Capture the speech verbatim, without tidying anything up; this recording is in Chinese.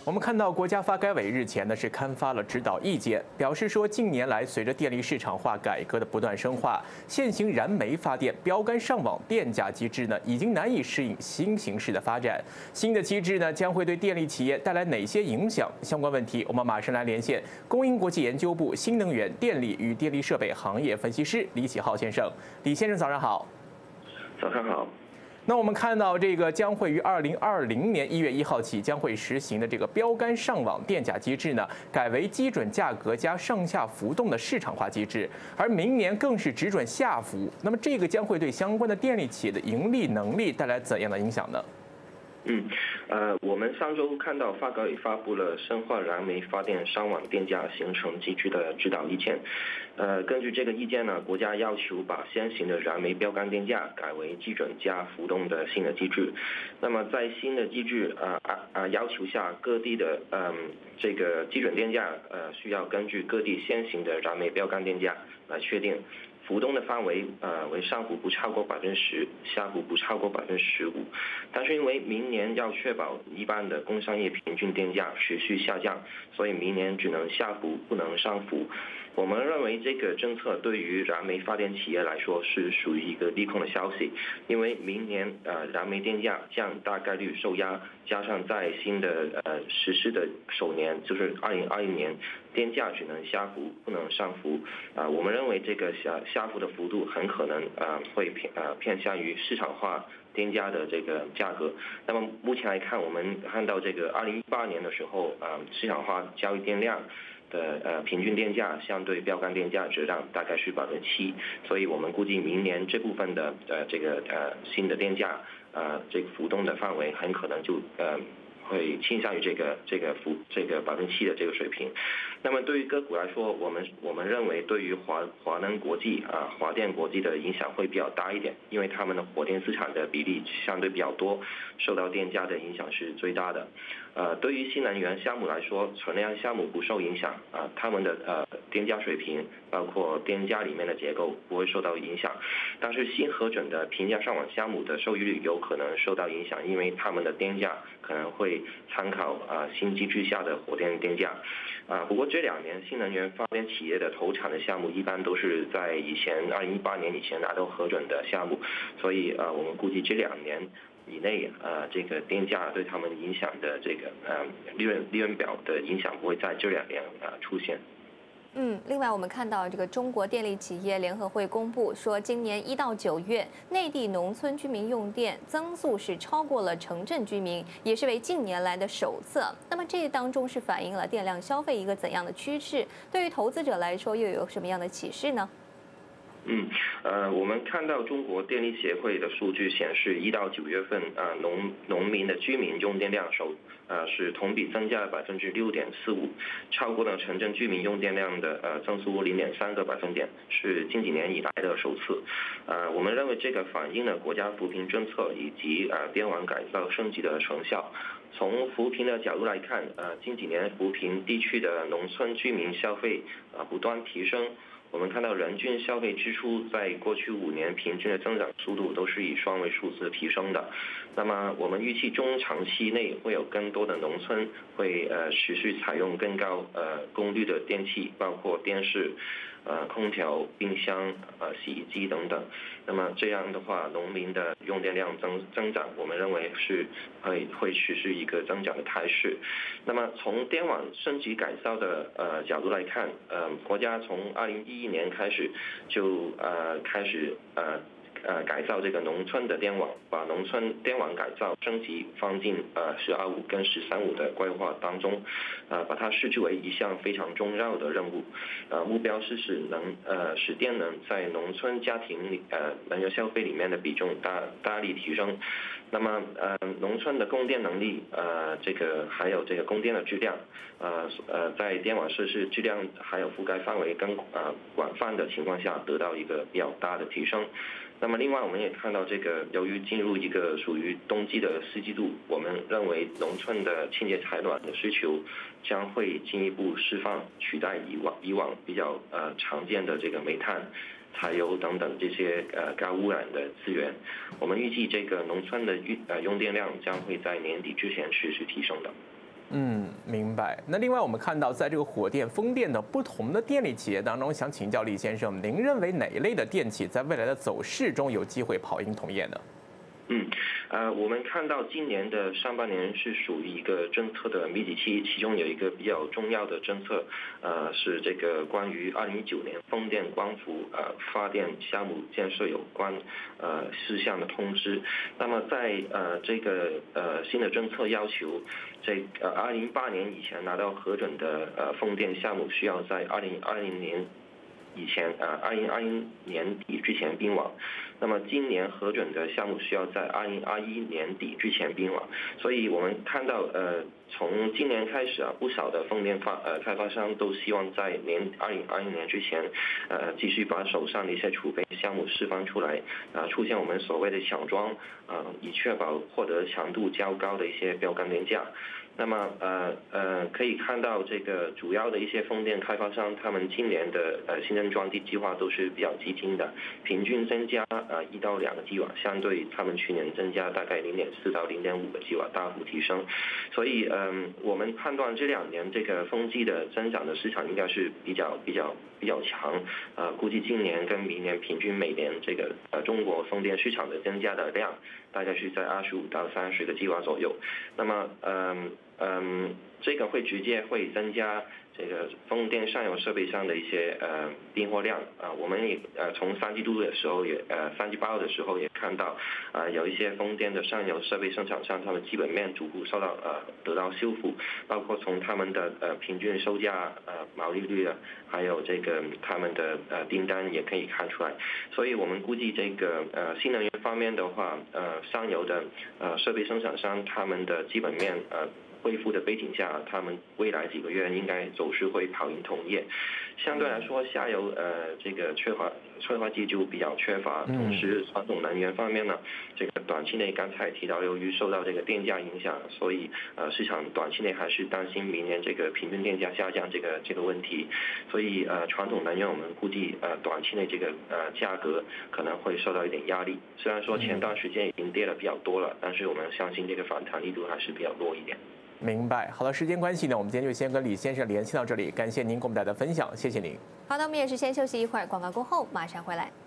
我们看到国家发改委日前呢是刊发了指导意见，表示说近年来随着电力市场化改革的不断深化，现行燃煤发电标杆上网电价机制呢已经难以适应新形势的发展。新的机制呢将会对电力企业带来哪些影响？相关问题，我们马上来连线工银国际研究部新能源电力与电力设备行业分析师李启浩先生。李先生，早上好。 早上好。 那我们看到这个将会于二零二零年一月一号起将会实行的这个标杆上网电价机制呢，改为基准价格加上下浮动的市场化机制，而明年更是只准下浮。那么这个将会对相关的电力企业的盈利能力带来怎样的影响呢？ 嗯，呃，我们上周看到发改委发布了深化燃煤发电上网电价形成机制的指导意见。呃，根据这个意见呢，国家要求把现行的燃煤标杆电价改为基准加浮动的新的机制。那么在新的机制啊啊啊要求下，各地的嗯这个基准电价呃需要根据各地现行的燃煤标杆电价来确定。浮动的范围呃为上浮不超过百分之十，下浮不超过百分之十五。但是因为明年要确保一般的工商业平均电价持续下降，所以明年只能下浮不能上浮。我们认为这个政策对于燃煤发电企业来说是属于一个利空的消息，因为明年呃燃煤电价将大概率受压，加上在新的呃实施的首年就是二零二一年，电价只能下浮不能上浮啊、呃。我们认为这个下下浮的幅度很可能呃会偏呃偏向于市场化电价的这个价格。那么目前来看，我们看到这个二零一八年的时候，呃市场化交易电量的呃平均电价相对标杆电价折让大概是百分之七，所以我们估计明年这部分的呃这个呃新的电价呃这个浮动的范围很可能就呃。会倾向于这个这个幅这个百分之七的这个水平。那么对于个股来说，我们我们认为对于华华能国际啊华电国际的影响会比较大一点，因为他们的火电资产的比例相对比较多，受到电价的影响是最大的。呃，对于新能源项目来说，存量项目不受影响啊，他们的呃电价水平包括电价里面的结构不会受到影响，但是新核准的平价上网项目的收益率有可能受到影响，因为他们的电价可能会参考啊新机制下的火电电价啊。不过这两年新能源发电企业的投产的项目一般都是在以前二零一八年以前拿到核准的项目，所以啊我们估计这两年以内，呃，这个电价对他们影响的这个呃利润利润表的影响不会在这两年啊、呃、出现。 嗯，另外我们看到这个中国电力企业联合会公布说，今年一到九月，内地农村居民用电增速是超过了城镇居民，也是为近年来的首次。那么这当中是反映了电量消费一个怎样的趋势？对于投资者来说，又有什么样的启示呢？ 嗯，呃，我们看到中国电力协会的数据显示，一到九月份，啊，农农民的居民用电量首，呃，是同比增加了百分之六点四五，超过了城镇居民用电量的呃增速零点三个百分点，是近几年以来的首次。呃，我们认为这个反映了国家扶贫政策以及呃电网改造升级的成效。从扶贫的角度来看，呃，近几年扶贫地区的农村居民消费啊、呃、不断提升。我们看到人均消费支出在过去五年平均的增长速度都是以双位数字提升的。那么我们预期中长期内会有更多的农村会呃持续采用更高呃功率的电器，包括电视、呃空调、冰箱、呃洗衣机等等。那么这样的话，农民的用电量增增长，我们认为是会会持续一个增长的态势。那么从电网升级改造的呃角度来看，呃国家从二零一一年开始就呃开始呃呃改造这个农村的电网，把农村电网改造升级放进呃十二五跟十三五的规划当中，呃把它视之为一项非常重要的任务，呃目标是使能呃使电能在农村家庭里呃能源消费里面的比重大大力提升。那么呃农村的供电能力呃这个还有这个供电的质量呃呃在电网设施质量还有覆盖范围更呃广泛的情况下得到一个比较大的提升。那么另外我们也看到这个由于进入一个属于冬季的四季度，我们认为农村的清洁采暖的需求将会进一步释放，取代以往以往比较呃常见的这个煤炭、柴油等等这些呃高污染的资源。我们预计这个农村的用呃用电量将会在年底之前持续提升的。 嗯，明白。那另外我们看到，在这个火电、风电等不同的电力企业当中，想请教李先生，您认为哪一类的电企在未来的走势中有机会跑赢同业呢？ 嗯，呃，我们看到今年的上半年是属于一个政策的密集期，其中有一个比较重要的政策，呃，是这个关于二零一九年风电光伏呃发电项目建设有关呃事项的通知。那么在呃这个呃新的政策要求，这呃二零一八年以前拿到核准的呃风电项目需要在二零二零年以前呃二零二一年底之前并网。那么今年核准的项目需要在二零二一年底之前并网，所以我们看到，呃，从今年开始啊，不少的风电发呃开发商都希望在年二零二一年之前，呃，继续把手上的一些储备项目释放出来，啊、呃，出现我们所谓的抢装，啊、呃，以确保获得强度较高的一些标杆电价。那么呃呃可以看到这个主要的一些风电开发商，他们今年的呃新增装机计划都是比较激进的，平均增加呃一到两个 吉瓦，相对他们去年增加大概零点四到零点五个 吉瓦，大幅提升。所以嗯、呃、我们判断这两年这个风机的增长的市场应该是比较比较比较强，呃估计今年跟明年平均每年这个呃中国风电市场的增加的量大概是在二十五到三十个 吉瓦左右。那么嗯。嗯，这个会直接会增加这个风电上游设备上的一些呃订货量啊、呃，我们也呃从三季度的时候也呃三季报的时候也看到啊、呃、有一些风电的上游设备生产商，他们基本面逐步受到呃得到修复，包括从他们的呃平均售价呃毛利率啊，还有这个他们的呃订单也可以看出来，所以我们估计这个呃新能源方面的话，呃上游的呃设备生产商他们的基本面呃。恢复的背景下，他们未来几个月应该走势会跑赢同业。相对来说，下游呃这个催化催化剂就比较缺乏，同时传统能源方面呢，这个短期内刚才提到，由于受到这个电价影响，所以呃市场短期内还是担心明年这个平均电价下降这个这个问题。所以呃传统能源我们估计呃短期内这个呃价格可能会受到一点压力。虽然说前段时间已经跌了比较多了，但是我们相信这个反弹力度还是比较弱一点。 明白。好了，时间关系呢，我们今天就先跟李先生联系到这里，感谢您给我们带来的分享，谢谢您。 好的，我们也是先休息一会儿，广告过后马上回来。